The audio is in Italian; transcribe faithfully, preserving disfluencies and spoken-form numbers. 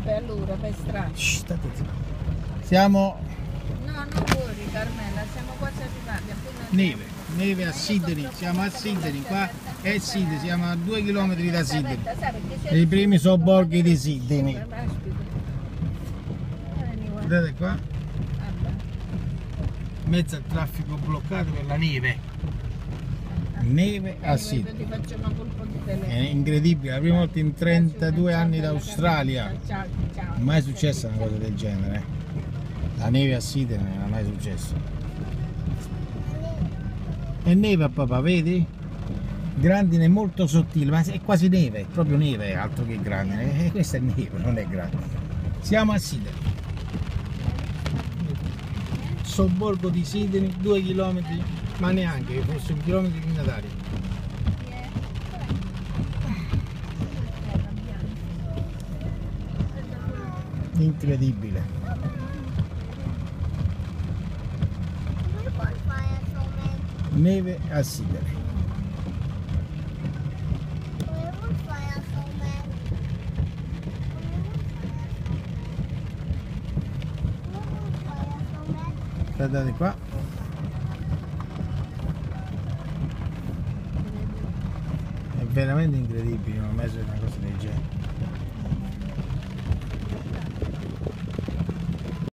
Vabbè, allora, per strada. Shh, state zitto. Siamo No, non fuori, Carmela, siamo quasi arrivati. Appena neve, neve a Sydney, siamo a Sydney, qua è Sydney, siamo a due chilometri da Sydney. I primi sobborghi di Sydney. Guardate qua, mezzo al traffico bloccato per la neve. Neve a Sydney. Ti faccio una colpo di telefono. È incredibile, la prima volta in trentadue anni d'Australia. Ciao, ciao. Mai successa una cosa del genere. La neve a Sydney non era mai successo. È neve a papà, vedi? Grandine molto sottile, ma è quasi neve, è proprio neve, altro che grandine. E questa è neve, non è grande. Siamo a Sydney. Sobborgo di Sydney, due chilometri, ma neanche, che fosse un chilometro di Natale. Incredibile. Neve a Sydney. Guardate qua. È veramente incredibile, non ho mai visto una cosa del genere.